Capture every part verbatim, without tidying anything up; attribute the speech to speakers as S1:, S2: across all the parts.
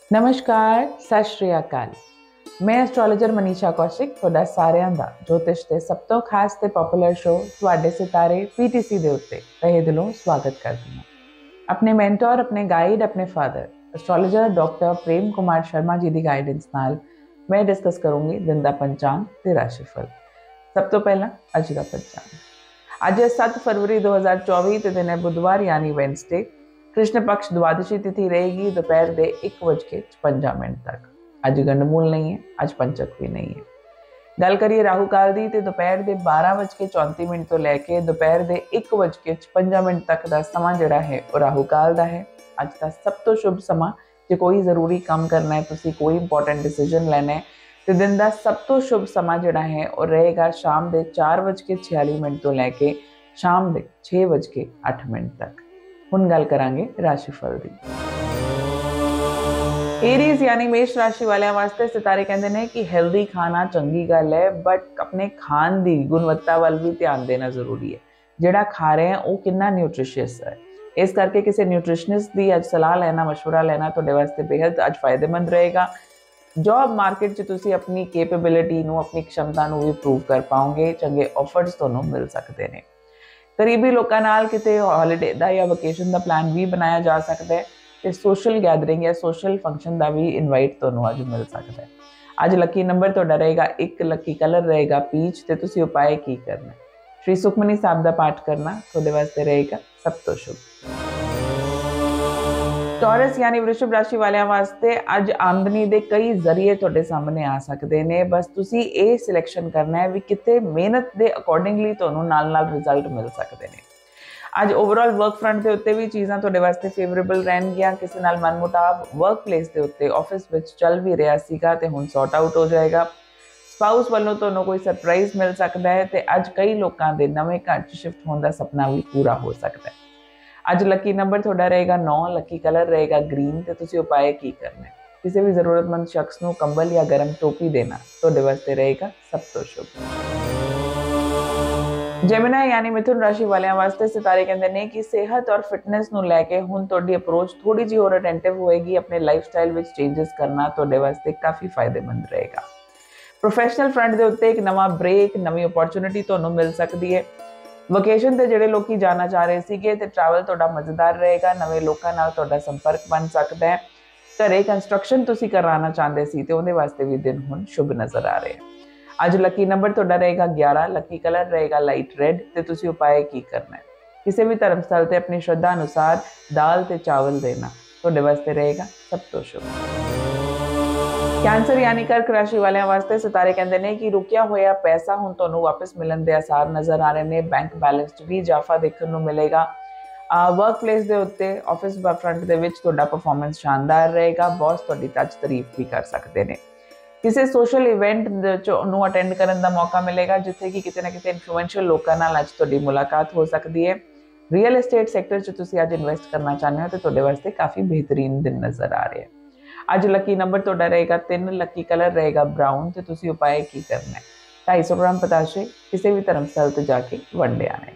S1: नमस्कार, सत श्री अकाल। मैं एस्ट्रोलॉजर मनीषा कौशिक ਤੁਹਾਡਾ ਸਾਰਿਆਂ ਦਾ ਜੋਤਿਸ਼ ਦੇ ਸਭ ਤੋਂ ਖਾਸ ਤੇ ਪਪੂਲਰ ਸ਼ੋ ਤੁਹਾਡੇ ਸਿਤਾਰੇ ਪੀਟੀਸੀ ਦੇ ਉੱਤੇ ਤਹਿ ਦਿਲੋਂ ਸਵਾਗਤ ਕਰਦੀ ਹਾਂ। ਆਪਣੇ ਮੈਂਟਰ, ਆਪਣੇ ਗਾਈਡ, ਆਪਣੇ father astrologer doctor Prem Kumar Sharma ji ਦੀ ਗਾਈਡੈਂਸ ਨਾਲ ਮੈਂ ਡਿਸਕਸ ਕਰੂੰਗੀ ਦਿਨ ਦਾ ਪੰਚਾਂਗ ਤੇ ਰਾਸ਼ੀਫਲ। ਸਭ ਤੋਂ ਪਹਿਲਾਂ ਅੱਜ ਦਾ ਪੰਚਾਂਗ। ਅੱਜ ਸੱਤ ਫਰਵਰੀ दो हज़ार चौबीस ਤੇ ਦਿਨ ਹੈ ਬੁੱਧਵਾਰ यानी वेडनेसडे। कृष्ण पक्ष द्वादशी तिथि रहेगी दोपहर के एक बज के छपंजा मिनट तक। अज गंडमूल नहीं है, अज पंचक भी नहीं है। गल करिए राहु काल की तो दोपहर के बारह बज के चौंती मिनट तो लैके दोपहर के एक बज के छपंजा मिनट तक का समा जोड़ा है वह राहु काल का है। अज का सब तो शुभ समा जो कोई जरूरी काम करना है, तुसी कोई इंपॉर्टेंट डिसीजन लेना है तो दिन का सब तो शुभ समा जोड़ा है वह रहेगा शाम के चार बज के छियाली मिनट तो लैके शाम के छे बज के अठ मिनट तक। हुण गल करांगे राशिफल दी। एरीज यानी मेष राशि वाले वास्ते सितारे कहते हैं कि हेल्दी खाना चंगी गल है, बट अपने खान की गुणवत्ता वाल भी ध्यान देना जरूरी है। जिहड़ा खा रहे हैं वो कितना न्यूट्रिशियस है, इस करके किसी न्यूट्रिशनिस्ट की अज सलाह लेना, मशवरा लेना तुहाडे वास्ते बेहद अज फायदेमंद रहेगा। जॉब मार्केट च तुसी अपनी कैपेबिलिटी नूं, अपनी क्षमता नूं भी प्रूव कर पाओगे। चंगे ऑफर्स तुहानूं मिल सकते हैं। करीबी लोगों नाल किते हॉलीडे का या वकेशन का प्लान भी बनाया जा सकता है तो सोशल गैदरिंग या सोशल फंक्शन का भी इनवाइट तुहानूं अज मिल सकता है। अज लकी नंबर तुहाडा रहेगा एक, लकी कलर रहेगा पीच ते तुसीं उपाय की करना, श्री सुखमनी साहब का पाठ करना तुहाडे वास्ते रहेगा सब तो शुभ। टॉरस यानी वृषभ राशि वाले वास्ते अज आमदनी के कई जरिए तुहाडे सामने आ सकते हैं। बस तुसी ये सिलेक्शन करना है भी किते मेहनत के अकॉर्डिंगली तुहानूं नाल नाल रिजल्ट मिल सकते हैं। अज ओवरऑल वर्क फ्रंट के उत्ते भी चीज़ां तुहाडे वास्ते फेवरेबल रहनगियां। किसी नाल मनमुटाव वर्क प्लेस के उत्ते ऑफिस विच चल भी रहा सीगा ते हुण सॉर्ट आउट हो जाएगा। स्पाउस वालों तुहानूं कोई सरप्राइज मिल सकता है तो अज कई लोगों के नवे घर च शिफ्ट होने का सपना भी पूरा हो सकता है। अज लकी नंबर थोड़ा रहेगा नौ, लकी कलर रहेगा ग्रीन ते तुसी उपाय की करना है, किसी भी जरूरतमंद शख्स को कंबल या गर्म टोपी देना तुहाडे वास्ते रहेगा सब तो शुभ। जेमिनी यानी मिथुन राशि वाले वास्ते सितारे कहते हैं कि सेहत और फिटनेस नूं लैके हुण तुहाडी अप्रोच थोड़ी जी होर अटेंटिव होएगी। अपने लाइफस्टाइल विच चेंजेस करना तुहाडे वास्ते काफ़ी फायदेमंद रहेगा। प्रोफैशनल फ्रंट के उत्ते एक नवा ब्रेक, नवी अपॉर्चुनिटी तुहानूं मिल सकती है। वकेशन ते जिहड़े लोग जाना चाह रहे सीगे ते ट्रैवल तुहाडा मज़ेदार रहेगा। नवे लोगों नाल तुहाडा संपर्क बन सकता है। घरे कंस्ट्रक्शन तुसी कराना चाहते सी ते उहदे वास्ते भी दिन हुण शुभ नज़र आ रहे हैं। अज लकी नंबर तुहाडा रहेगा ग्यारह, लकी कलर रहेगा लाइट रेड ते तुसी उपाय की करना है, किसी भी धर्मस्थल ते अपनी श्रद्धा अनुसार दाल ते चावल देना तुहाडे वास्ते रहेगा सब तो शुभ। कैंसर यानी कर्क राशि वाले वास्ते सितारे कहते हैं कि रुकिया होया पैसा हुण तुहानूं वापस मिलण दे आसार नज़र आ रहे हैं। बैंक बैलेंस च भी इजाफा देखने को मिलेगा। वर्क प्लेस के उत्ते ऑफिस फ्रंट के विच तुहाडा परफॉर्मेंस शानदार रहेगा। बॉस तुहाडी टच तारीफ भी कर सकते हैं। किसी सोशल इवेंट नूं अटेंड करने का मौका मिलेगा जिथे कि किते ना किते इन्फ्लुएंशियल लोगों नाल अज तुहाडी मुलाकात हो सकती है। रियल एस्टेट सैक्टर च तुसीं अज इन्वेस्ट करना चाहते हो तो तुहाडे वास्ते काफ़ी बेहतरीन दिन नज़र आ रहे हैं। अज लकी नंबर तुहाडा रहेगा तीन, लकी कलर रहेगा ब्राउन तो तुसी उपाय की करना है, ढाई सौ ग्राम पताशे किसी भी धर्मस्थल से जाके वंडे आने।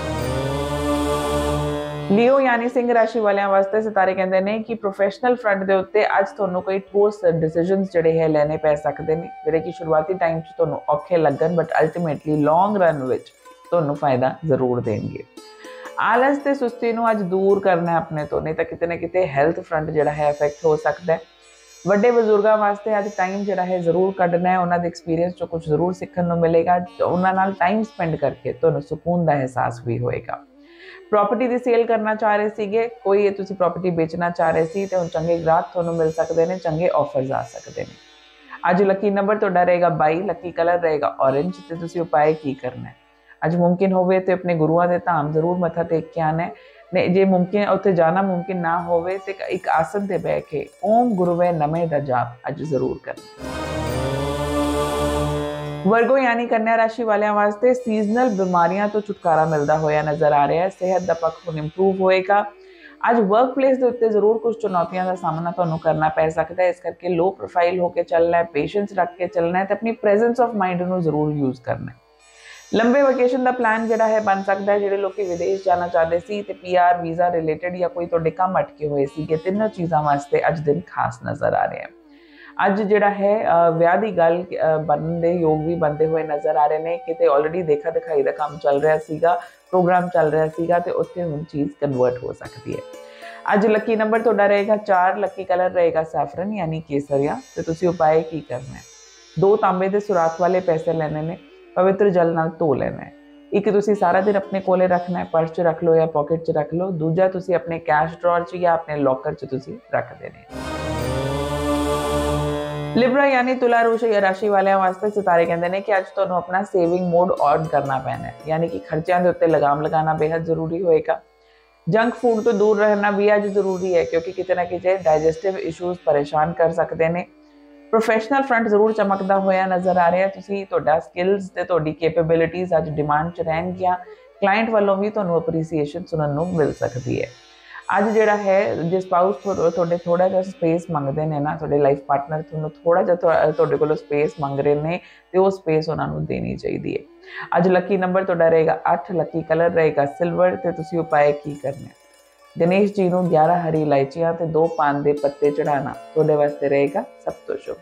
S1: लियो यानी सिंह राशि वाले वास्ते सितारे कहते हैं कि प्रोफैशनल फ्रंट के उत्ते अज तुहानूं कोई ठोस डिसीजन जिहड़े है लेने पै सकते हैं, जिहड़े कि शुरुआती टाइम च तुहानूं औखे लगन बट अल्टीमेटली लॉन्ग रन विच तुहानूं फायदा जरूर देंगे। आलस ते सुस्ती नूं अज दूर करना अपने तो, नहीं तो किते ना किते हैल्थ फ्रंट जिहड़ा है अफेक्ट हो सकता है। ਵੱਡੇ ਬਜ਼ੁਰਗਾਂ वास्ते अज टाइम जिहड़ा है जरूर कढ़ना है, उन्होंने एक्सपीरियंस चो कुछ जरूर सीखने को मिलेगा। उन्होंने नाल टाइम स्पेंड करके तुहानूं सुकून का एहसास भी होएगा। प्रॉपर्टी की सेल करना चाह रहे सीगे, कोई तुसी प्रॉपर्टी बेचना चाह रहे सी तो चंगे ग्राहक तुहानूं मिल सकते हैं, चंगे ऑफर्स आ सकते हैं। अज लकी नंबर तुहाडा रहेगा बाई, लकी कलर रहेगा ऑरेंज तो तुसी उपाय की करना है। अज मुमकिन होवे तो अपने गुरुआं दे धाम जरूर मत्था टेक के आना है। ने जे मुमकिन उत्थे जाना मुमकिन ना होवे ते एक आसन ते बैठ के ओम गुरुवे नमे दा जाप अज जरूर करना। वर्गो यानी कन्या राशि वाले वास्ते सीजनल बीमारियां तो छुटकारा मिलता होया नजर आ रहा है। सेहत का पक्ष हुण इंप्रूव होएगा। अज वर्क प्लेस के उत्ते जरूर कुछ चुनौतियों का सामना तुहानूं करना पै सकता है, इस करके लो प्रोफाइल होकर चलना है, पेशेंस रख के चलना है तो अपनी प्रेजेंस ऑफ माइंड नूं जरूर यूज करना है। लंबे वेकेशन का प्लान जिहड़ा है बन सकता है। जिहड़े लोग विदेश जाना चाहते सी ते पी आर वीज़ा रिलेटेड या कोई तुहाडे काम अटके हुए सीगे, तिनों चीज़ों वास्ते अज दिन खास नज़र आ रहे हैं। अज जिहड़ा है विआह दी गल बनन दे योग भी बनते हुए नज़र आ रहे हैं। किते ऑलरेडी देखा दिखाई का काम चल रहा सीगा, प्रोग्राम चल रहा सीगा ते उत्थे हुण चीज़ कन्वर्ट हो सकती है। अज लकी नंबर तुहाडा रहेगा चार, लकी कलर रहेगा सैफरन यानी केसरिया। तो तुसीं उपाय की करना है, दो तांबे के सुराख वाले पैसे लेने ने, पवित्र जल नाल धो लेना है। एक तुसी सारा दिन अपने कोले रखना है, पर्स च रख लो या पॉकेट च रख लो। दूजा तुसी अपने कैश ड्रॉर च या अपने लॉकर च तुसी रख देने। लिब्रा यानी तुला राशि वाले वास्ते सितारे कहते हैं कि अज तुहानूं अपना सेविंग मोड ऑन करना पैना है, यानी कि खर्चों के उत्ते लगाम लगाना बेहद जरूरी होएगा। जंक फूड तो दूर रहना भी अज जरूरी है, क्योंकि किते ना किते डाइजेस्टिव इशूज़ परेशान कर सकते हैं। प्रोफैशनल फ्रंट जरूर चमकता होया नज़र आ रहा है। तुसी तुहाडा स्किल्स ते तुहाडी कैपेबिलिटीज़ अज डिमांड च रहनगियां। क्लाइंट वालों भी तुहानूं अपरीसीएशन सुनन नूं मिल सकती है। अज जिहड़ा है जे स्पाउस तुहाडे थोड़ा जिहा स्पेस मंगते हैं ना, तुहाडे लाइफ पार्टनर तुहानूं थोड़ा जिहा तुहाडे कोलों स्पेस मंग रहे हैं ते वो स्पेस उन्हां नूं देनी चाहिए है। अज लकी नंबर तुहाडा रहेगा अठ, लकी कलर रहेगा सिल्वर ते तुसी उपाय की करना है, गणेश जी को ग्यारह हरी इलायचियां ते दो पान के पत्ते चढ़ाना तुहाडे वास्ते रहेगा सब तो शुभ।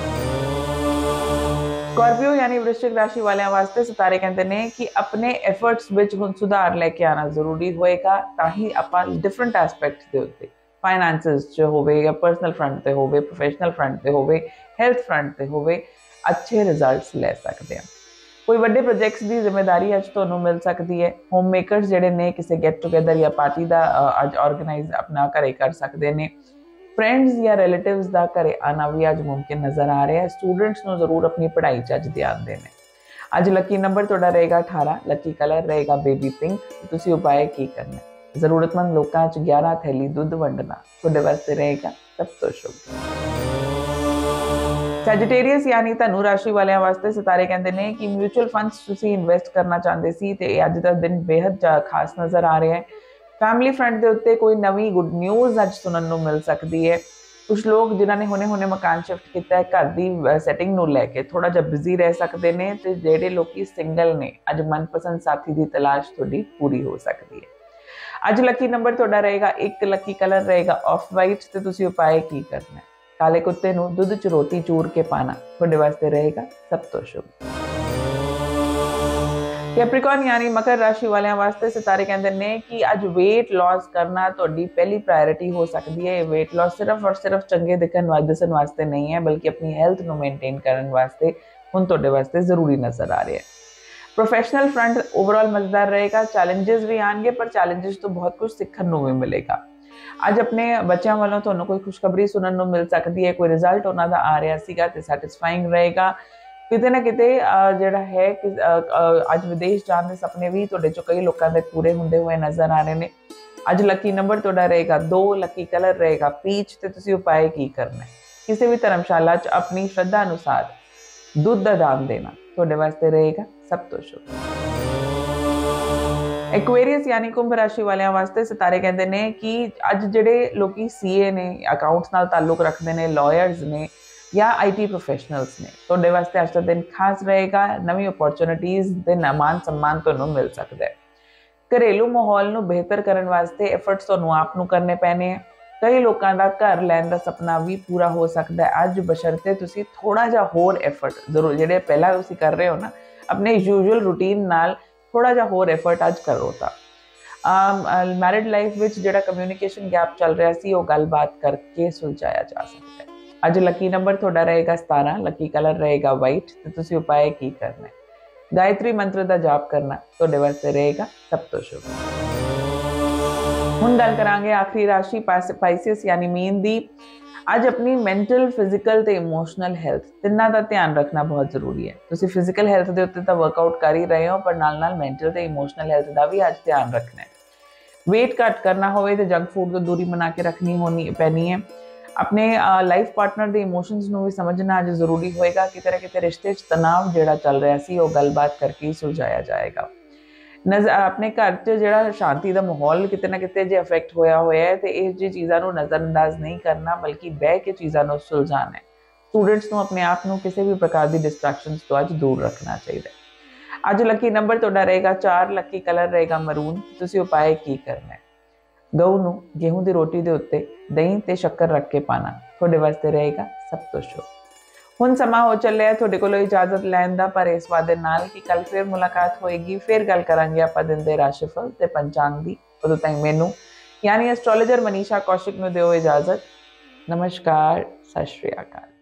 S1: स्कॉर्पियो यानी वृश्चिक राशि वाले वास्ते सितारे कहते हैं कि अपने एफर्ट्स विच हुण सुधार लेके आना जरूरी होएगा, ताकि आपां डिफरेंट एस्पैक्ट्स दे उत्ते फाइनैंसिस च होवे या पर्सनल फ्रंट ते होवे, प्रोफैशनल फ्रंट ते होवे, हेल्थ फ्रंट ते होवे, अच्छे रिजल्ट्स ले सकते हैं। कोई बड़े प्रोजेक्ट्स की जिम्मेदारी अज तुहानूं मिल सकती है। होम मेकर्स जिहड़े ने किसी गेट टुगेदर या पार्टी का अज ऑर्गेनाइज अपना घरे कर सकते हैं। फ्रेंड्स या रिलेटिव्स का घरे आना भी अज मुमकिन नज़र आ रहा है। स्टूडेंट्स को जरूर अपनी पढ़ाई च अज ध्यान देना। अज लकी नंबर तुहाडा रहेगा अठारह, लकी कलर रहेगा बेबी पिंक। तुसीं उपाय की करना है, जरूरतमंद लोगों च ग्यारह थैली दुध वंडना तुहाडे वास्ते रहेगा सब तो शुभ। सैजिटेरियस यानी धनु राशि वाले वास्ते सितारे कहते हैं कि म्यूचुअल फंड्स तुसी इन्वेस्ट करना चाहते सी ते अज का दिन बेहद खास नज़र आ रहा है। फैमिली फ्रंट के उत्ते कोई नवी गुड न्यूज़ अज सुनन नूं मिल सकती है। कुछ लोग जिन्होंने हुणे हुणे मकान शिफ्ट किया है, घर की सैटिंग नूं लैके थोड़ा जिहा बिजी रह सकते हैं। तो जिहड़े लोग सिंगल ने अज मनपसंद साथी की तलाश थोड़ी पूरी हो सकती है। अज लकी नंबर तुहाडा रहेगा एक, लकी कलर रहेगा ऑफ वाइट। तो तुसी उपाय की करना है, काले कुत्ते नूं दुध च रोटी चूर के पाना तुहाडे वास्ते रहेगा सब तो शुभ। कैप्रिकॉर्न यानी मकर राशि वाले वास्ते सितारे कहते हैं कि अज वेट लॉस करना तुहाडी पहली प्रायोरिटी हो सकती है। वेट लॉस सिर्फ और सिर्फ चंगे दिखण दिसण वास्ते नहीं है, बल्कि अपनी हेल्थ नूं मेनटेन करने वास्ते हुण तुहाडे वास्ते जरूरी नज़र आ रहा है। प्रोफैशनल फ्रंट ओवरऑल मजेदार रहेगा। चैलेंजेस भी आएंगे, पर चैलेंजेस तो बहुत कुछ सीखण नूं भी मिलेगा। अज अपने बच्चों वालों तुहानूं कोई खुशखबरी सुनने को मिल सकती है। कोई रिजल्ट उन्होंने आ रहा सीगा ते सैटिस्फाइंग रहेगा। किते ना किते जिहड़ा है कि अज विदेश जाने के सपने भी तुहाडे चों कई लोगों के पूरे होंदे हुए नज़र आ रहे हैं। अज लकी नंबर तुहाडा रहेगा दो, लकी कलर रहेगा पीच। ते तुसीं उपाय की करना है, किसी भी धर्मशाला च अपनी श्रद्धा अनुसार दुध का दान देना तुहाडे वास्ते रहेगा सब तो शुभ। एक्वेरियस यानी कुंभ राशि वाले वास्ते सितारे कहते हैं कि अज जिहड़े लोग सीए ने, अकाउंट्स नाल ताल्लुक रखते हैं, लॉयर्स ने या आई टी प्रोफैशनल्स ने, तुहाडे वास्ते अज का दिन खास रहेगा। नवी अपॉर्चुनिटीज़ ते मान सम्मान तुहानूं मिल सकता है। घरेलू माहौल नूं बेहतर करने वास्ते एफर्ट्स तुहानूं आप नूं करने पैने हैं। कई लोगों का घर लैन का सपना भी पूरा हो सकता है अज, बशर्ते तुसीं थोड़ा जिहा होर एफर्ट जरूर जिहड़े पहला तुसीं कर रहे हो ना अपने यूजुअल रूटीन नाल थोड़ा जिहा होर एफर्ट अज करो। तो मैरिड लाइफ में जिहड़ा कम्यूनीकेशन गैप चल रहा सी वो गलबात करके सुलझाया जा सकता है। अज लकी नंबर तुहाडा रहेगा सतारह, लकी कलर रहेगा वाइट। तो तुसीं उपाय की करना है, गायत्री मंत्र का जाप करना तुहाडे वास्ते रहेगा सब तो शुभ। हुण गल करांगे आखिरी राशि पाइसिस यानी मीन दी। अज अपनी मैंटल, फिजिकल ते इमोशनल हेल्थ तिन्ना का ध्यान रखना बहुत जरूरी है। तुसीं फिजिकल हेल्थ के उत्ते तो वर्कआउट कर ही रहे हो, पर नाल नाल मैंटल ते इमोशनल हेल्थ का भी अज ध्यान रखना है। वेट घट करना होवे तो जंक फूड तो दूरी बना के रखनी होनी पैनी है। अपने लाइफ पार्टनर के इमोशनस नूं भी समझना अज जरूरी होएगा। किते ना किते रिश्ते च तनाव जिहड़ा चल रहा सी वो गलबात करके ही सुलझाया जाएगा। नज़र अपने घर च जिहड़ा शांति का माहौल किते ना किते जे अफेक्ट होया होया है, तो इह जी चीज़ां नूं नज़रअंदाज नहीं करना, बल्कि बह के चीज़ां नूं सुलझाना है। स्टूडेंट्स नूं अपने आप नूं किसी भी प्रकार की डिस्ट्रैक्शनस तो अज दूर रखना चाहिए। ਅੱਜ ਲੱਕੀ ਨੰਬਰ ਤੁਹਾਡਾ ਰਹੇਗਾ ਚਾਰ, ਲੱਕੀ ਕਲਰ ਰਹੇਗਾ ਮਰੂਨ। ਤੁਸੀਂ ਉਪਾਅ ਕੀ ਕਰਨਾ ਹੈ? ਗਊ ਨੂੰ गेहूं ਦੀ ਰੋਟੀ ਦੇ ਉੱਤੇ ਦਹੀਂ ਤੇ ਸ਼ੱਕਰ ਰੱਖ ਕੇ ਪਾਣਾ ਤੁਹਾਡੇ ਵਾਸਤੇ ਰਹੇਗਾ ਸਭ ਤੋਂ ਸ਼ੁਭ। ਹੁਣ ਸਮਾਂ ਹੋ ਚੱਲਿਆ ਤੁਹਾਡੇ ਕੋਲੋਂ ਇਜਾਜ਼ਤ ਲੈਣ ਦਾ, ਪਰ ਇਸ ਵਾਅਦੇ ਨਾਲ ਕਿ ਕੱਲ ਫਿਰ ਮੁਲਾਕਾਤ ਹੋਏਗੀ, ਫਿਰ ਗੱਲ ਕਰਾਂਗੇ ਆਪਾਂ ਦਿਨ ਦੇ ਰਾਸ਼ੀਫਲ ਤੇ ਪੰਚਾਂਗ ਦੀ। ਉਦੋਂ ਤੱਕ ਮੈਨੂੰ यानी एस्ट्रोलॉजर मनीषा कौशिक ਨੂੰ ਦਿਓ इजाजत। नमस्कार, सत श्री अकाल।